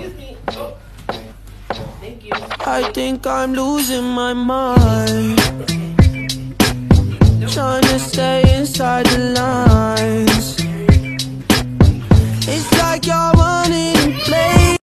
Thank you. I think I'm losing my mind, trying to stay inside the line.